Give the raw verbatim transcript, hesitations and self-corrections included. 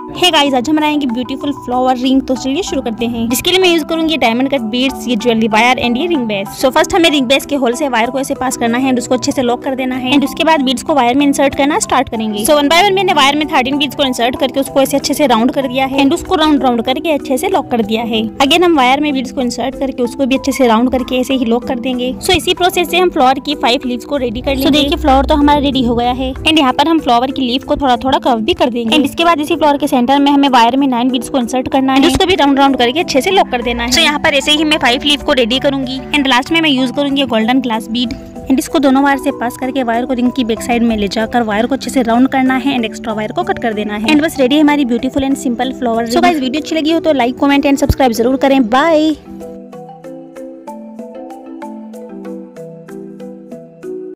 Hey guys, आज हम बनाएंगे ब्यूटीफुल फ्लावर रिंग। तो चलिए शुरू करते हैं। जिसके लिए मैं यूज करूंगी डायमंड कट बीड्स, ये ज्वेलरी वायर एंड ये रिंग बेस। सो फर्स्ट हमें रिंग बेस के होल से वायर को ऐसे पास करना है एंड उसको अच्छे से लॉक कर देना है एंड उसके बाद बीड्स को वायर में इंसर्ट करना स्टार्ट करेंगे। सो वन बाय वन मैंने वायर में थर्टीन बीड्स को इंसर्ट करके उसको ऐसे अच्छे से राउंड कर दिया है एंड उसको राउंड राउंड करके अच्छे से लॉक कर दिया है। अगेन हम वायर में बीड्स को इंसर्ट करके उसको भी अच्छे से राउंड करके ऐसे ही लॉक कर देंगे। सो इसी प्रोसेस से हम फ्लावर की फाइव लीव्स को रेडी कर लेंगे। देखिए फ्लावर तो हमारा रेडी हो गया है एंड यहाँ पर हम फ्लावर की लीफ को थोड़ा थोड़ा कर्व भी कर देंगे एंड इसके बाद इसी फ्लावर के सेंटर में हमें वायर में नाइन बीड्स को इंसर्ट करना है, उसको भी राउंड राउंड करके अच्छे से लॉक कर देना है। तो यहाँ पर ऐसे ही मैं फाइव लीफ को रेडी करूंगी एंड लास्ट में मैं यूज करूंगी गोल्डन ग्लास बीड एंड इसको दोनों वायर से पास करके वायर को रिंग की बैक साइड में ले जाकर वायर को अच्छे से राउंड करना है एंड एक्स्ट्रा वायर को कट कर देना है एंड बस रेडी है हमारी beautiful and simple flower. So guys, video अच्छी लगी हो तो लाइक कमेंट एंड सब्सक्राइब जरूर करें। बाय।